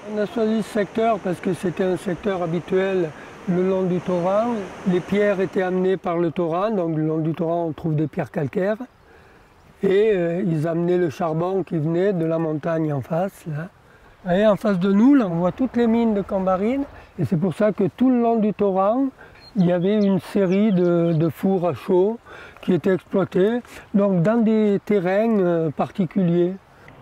On a choisi ce secteur parce que c'était un secteur habituel le long du torrent. Les pierres étaient amenées par le torrent, donc le long du torrent on trouve des pierres calcaires. Et ils amenaient le charbon qui venait de la montagne en face. Là. Et en face de nous, là, on voit toutes les mines de Cambarine. Et c'est pour ça que tout le long du torrent, il y avait une série de fours à chaux qui étaient exploités, donc dans des terrains particuliers.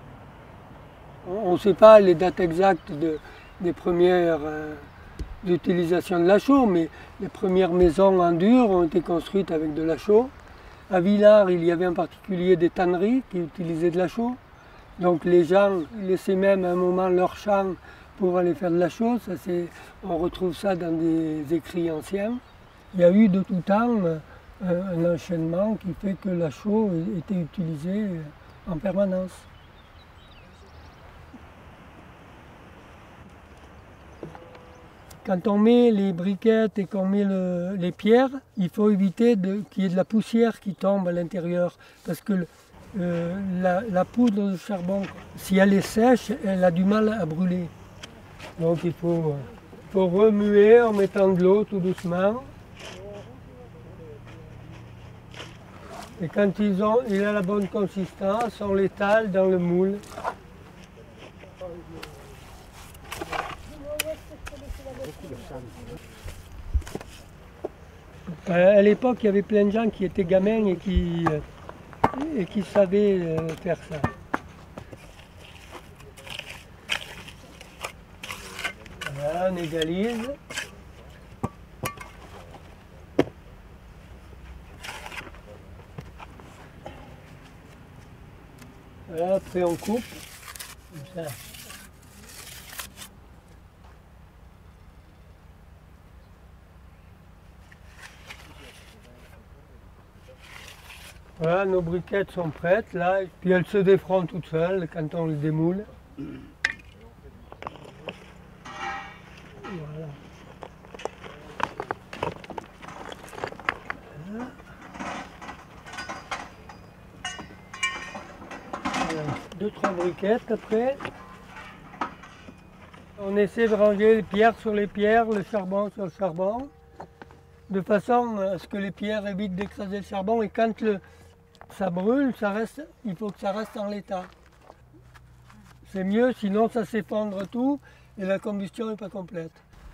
On ne sait pas les dates exactes des premières utilisations de la chaux, mais les premières maisons en dur ont été construites avec de la chaux. À Villars, il y avait en particulier des tanneries qui utilisaient de la chaux. Donc les gens laissaient même à un moment leur champ pour aller faire de la chaux. On retrouve ça dans des écrits anciens. Il y a eu de tout temps un enchaînement qui fait que la chaux était utilisée en permanence. Quand on met les briquettes et qu'on met les pierres, il faut éviter qu'il y ait de la poussière qui tombe à l'intérieur. Parce que la poudre de charbon, si elle est sèche, elle a du mal à brûler. Donc il faut remuer en mettant de l'eau tout doucement. Et quand il a la bonne consistance, on l'étale dans le moule. À l'époque, il y avait plein de gens qui étaient gamins et qui savaient faire ça. Voilà, on égalise. Voilà, après on coupe, comme ça. Voilà, nos briquettes sont prêtes là, et puis elles se défront toutes seules quand on les démoule. Voilà. Voilà. 2-3 briquettes après. On essaie de ranger les pierres sur les pierres, le charbon sur le charbon, de façon à ce que les pierres évitent d'écraser le charbon, et quand ça brûle, il faut que ça reste en l'état. C'est mieux, sinon ça s'effondre tout et la combustion n'est pas complète.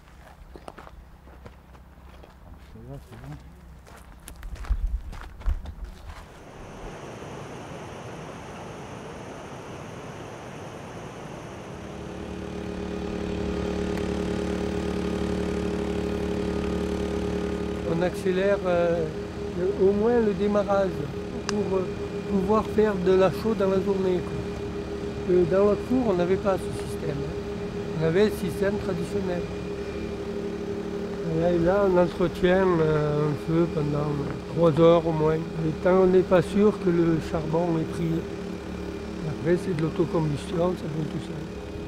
On accélère au moins le démarrage pour pouvoir faire de la chaux dans la journée. Dans notre four, on n'avait pas ce système. On avait le système traditionnel. Et là, on entretient un feu pendant 3 heures au moins. Et tant on n'est pas sûr que le charbon est pris. Après, c'est de l'autocombustion, ça fait tout seul.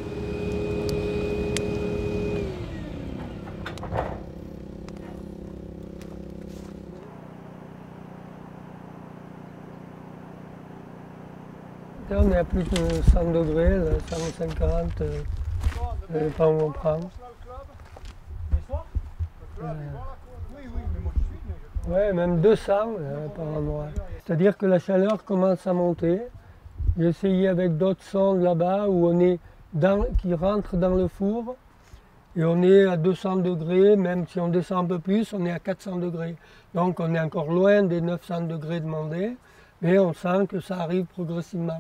Là, on est à plus de 100 degrés, là, 150, pas où on prend. Ouais, même 200 par endroit. C'est-à-dire que la chaleur commence à monter. J'ai essayé avec d'autres sondes là-bas qui rentrent dans le four et on est à 200 degrés, même si on descend un peu plus, on est à 400 degrés. Donc on est encore loin des 900 degrés demandés. Mais on sent que ça arrive progressivement.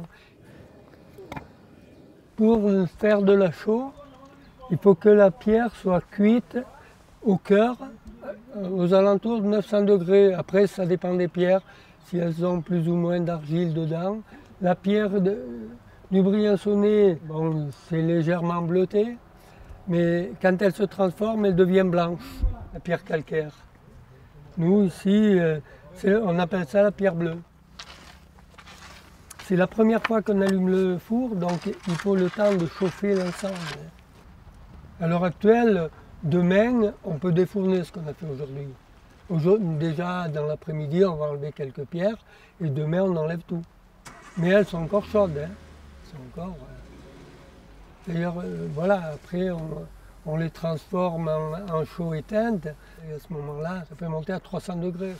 Pour faire de la chaux, il faut que la pierre soit cuite au cœur, aux alentours de 900 degrés. Après, ça dépend des pierres, si elles ont plus ou moins d'argile dedans. La pierre du Briançonnet, bon, c'est légèrement bleuté, mais quand elle se transforme, elle devient blanche, la pierre calcaire. Nous, ici, on appelle ça la pierre bleue. C'est la première fois qu'on allume le four, donc il faut le temps de chauffer l'ensemble. À l'heure actuelle, demain, on peut défourner ce qu'on a fait aujourd'hui. Déjà, dans l'après-midi, on va enlever quelques pierres, et demain, on enlève tout. Mais elles sont encore chaudes, hein. Elles sont encore... D'ailleurs, voilà, après on les transforme en chaux éteinte, et à ce moment-là, ça peut monter à 300 degrés.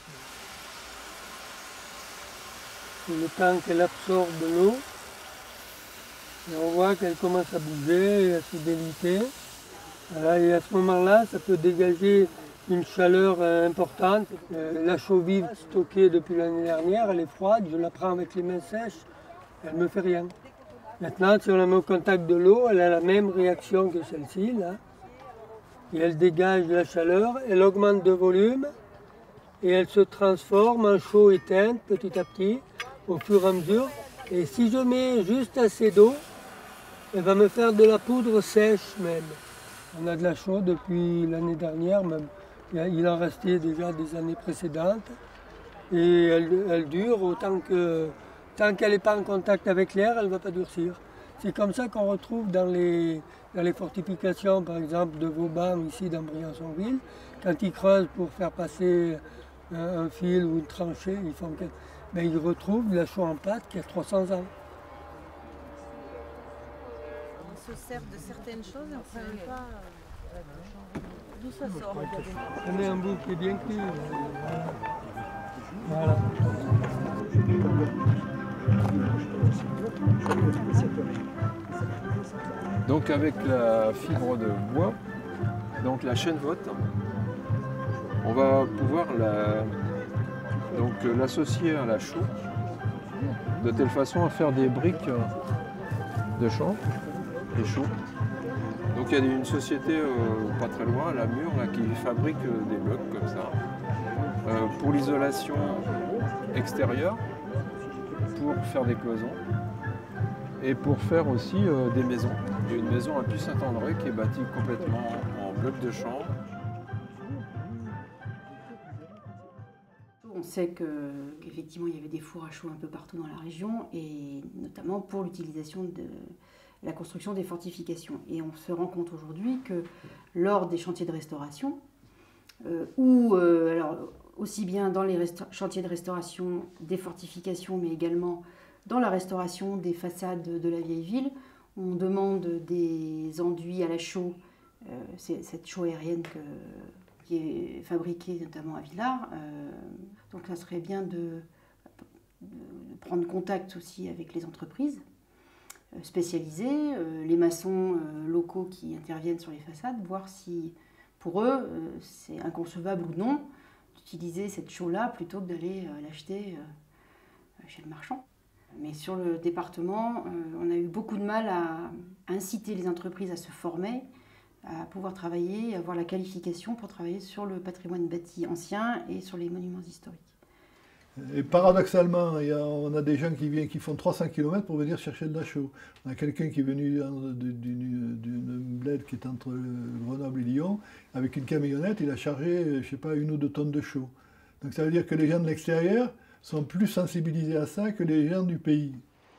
Le temps qu'elle absorbe l'eau, et on voit qu'elle commence à bouger, à se déliter. Voilà, et à ce moment-là, ça peut dégager une chaleur importante. La chaux vive stockée depuis l'année dernière, elle est froide, je la prends avec les mains sèches, elle ne me fait rien. Maintenant, si on la met au contact de l'eau, elle a la même réaction que celle-ci, là. Et elle dégage de la chaleur, elle augmente de volume et elle se transforme en chaux éteinte petit à petit, au fur et à mesure. Et si je mets juste assez d'eau, elle va me faire de la poudre sèche même. On a de la chaux depuis l'année dernière, même. Il en restait déjà des années précédentes. Et elle dure autant que... Tant qu'elle n'est pas en contact avec l'air, elle ne va pas durcir. C'est comme ça qu'on retrouve dans les fortifications, par exemple, de Vauban, ici dans Briançonville, quand ils creusent pour faire passer un fil ou une tranchée, ils retrouvent de la chaux en pâte qui a 300 ans. On se sert de certaines choses et on ne sait même pas d'où ça sort. On a un bout qui est bien cuit. Voilà. Donc avec la fibre de bois, donc la chènevotte, on va pouvoir l'associer à la chaux de telle façon à faire des briques de chanvre et chaux. Donc il y a une société pas très loin, à la Mure, là, qui fabrique des blocs comme ça pour l'isolation extérieure, pour faire des cloisons et pour faire aussi des maisons. Il y a une maison à Puy-Saint-André qui est bâtie complètement en blocs de chanvre. On sait qu'effectivement il y avait des fours à chaux un peu partout dans la région et notamment pour l'utilisation de la construction des fortifications. Et on se rend compte aujourd'hui que lors des chantiers de restauration, alors aussi bien dans les chantiers de restauration des fortifications, mais également dans la restauration des façades de la vieille ville, on demande des enduits à la chaux, c'est cette chaux aérienne qui est fabriquée notamment à Villars. Donc ça serait bien de prendre contact aussi avec les entreprises spécialisées, les maçons locaux qui interviennent sur les façades, voir si pour eux c'est inconcevable ou non d'utiliser cette chaux-là plutôt que d'aller l'acheter chez le marchand. Mais sur le département, on a eu beaucoup de mal à inciter les entreprises à se former, à pouvoir travailler, à avoir la qualification pour travailler sur le patrimoine bâti ancien et sur les monuments historiques. Et paradoxalement, on a des gens qui font 300 km pour venir chercher de la chaux. On a quelqu'un qui est venu d'une bled qui est entre Grenoble et Lyon, avec une camionnette, il a chargé, je ne sais pas, 1 ou 2 tonnes de chaux. Donc ça veut dire que les gens de l'extérieur sont plus sensibilisés à ça que les gens du pays.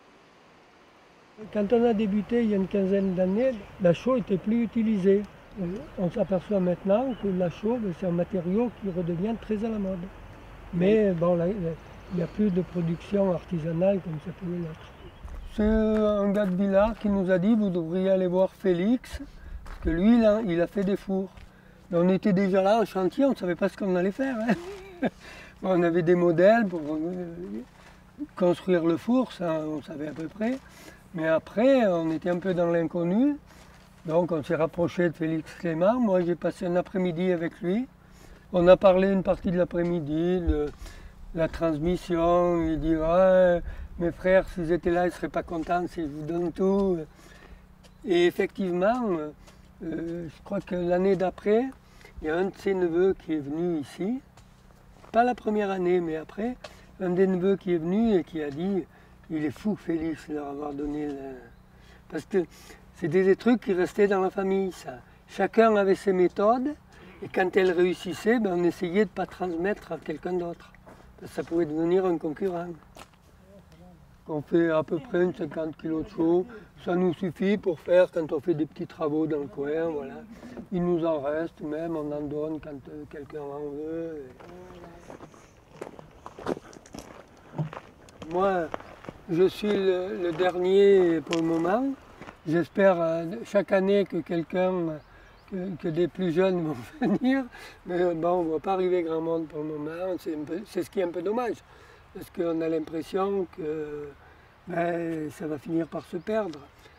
Quand on a débuté il y a une quinzaine d'années, la chaux n'était plus utilisée. On s'aperçoit maintenant que la chaux, c'est un matériau qui redevient très à la mode. Mais bon, là, il n'y a plus de production artisanale comme ça pouvait l'être. C'est un gars de Villars qui nous a dit vous devriez aller voir Félix, parce que lui, là, il a fait des fours. Et on était déjà là en chantier, on ne savait pas ce qu'on allait faire. Hein. On avait des modèles pour construire le four, ça on savait à peu près. Mais après, on était un peu dans l'inconnu. Donc on s'est rapproché de Félix Clément. Moi, j'ai passé un après-midi avec lui. On a parlé une partie de l'après-midi de la transmission. Il dit ouais, mes frères, s'ils étaient là, ils ne seraient pas contents si je vous donne tout. Et effectivement, je crois que l'année d'après, il y a un de ses neveux qui est venu ici. Pas la première année, mais après, un des neveux qui est venu et qui a dit il est fou Félix de leur avoir donné le... Parce que c'était des trucs qui restaient dans la famille, ça. Chacun avait ses méthodes. Et quand elle réussissait, on essayait de ne pas transmettre à quelqu'un d'autre. Parce que ça pouvait devenir un concurrent. On fait à peu près une 50 kg de chaux. Ça nous suffit pour faire quand on fait des petits travaux dans le coin. Voilà. Il nous en reste même, on en donne quand quelqu'un en veut. Moi, je suis le dernier pour le moment. J'espère chaque année que que des plus jeunes vont venir, mais bon, on ne va pas arriver grand monde pour le moment. C'est ce qui est un peu dommage, parce qu'on a l'impression que ça va finir par se perdre.